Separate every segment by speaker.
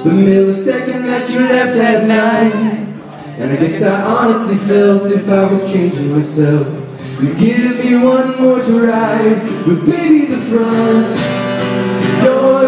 Speaker 1: the millisecond that you left that night. And I guess I honestly felt if I was changing myself, you'd give me one more to ride. But baby, the front door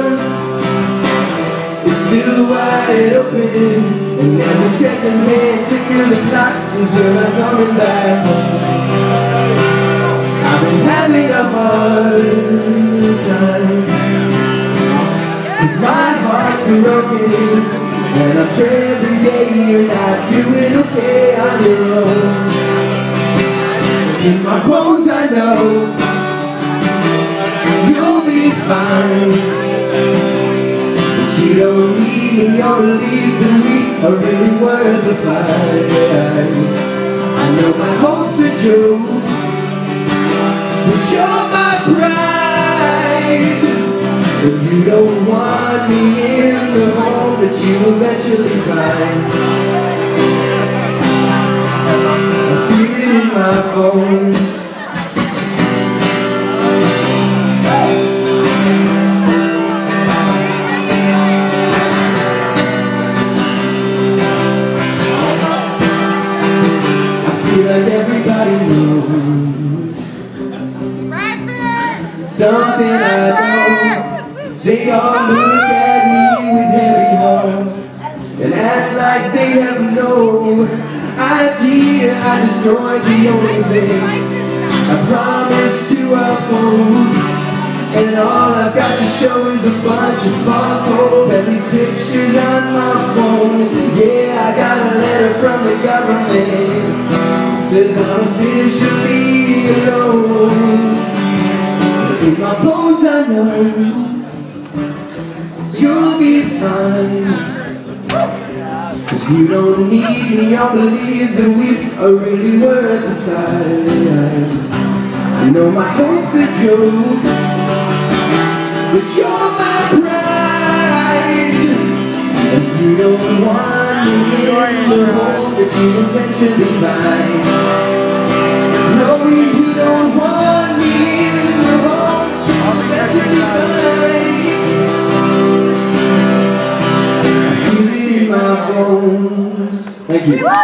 Speaker 1: is still wide open, and every second hand ticking of the clock says you're not coming back home. I've been having a hard time, 'cause my heart's broken, and I pray every day you're not doing okay on your own. In my bones I know you'll be fine, but you don't need me or believe that we are really worth the fight. I know my hopes are joke, but you're my pride. But you don't want me in the home that you eventually find. I feel it in my bones. I feel like everybody knows something I don't. They all look at me with heavy hearts and act like they have no idea I destroyed the only thing I promised to uphold. And all I've got to show is a bunch of false hope and these pictures on my phone. Yeah, I got a letter from the government, says I'm officially alone. In my bones I know you'll be fine, 'cause you don't need me or believe that we are really worth the fight. I know my hope's a joke, but you're my pride. And you don't want me in the home that you eventually find. No, you don't want me in the home that you eventually find. Thank you.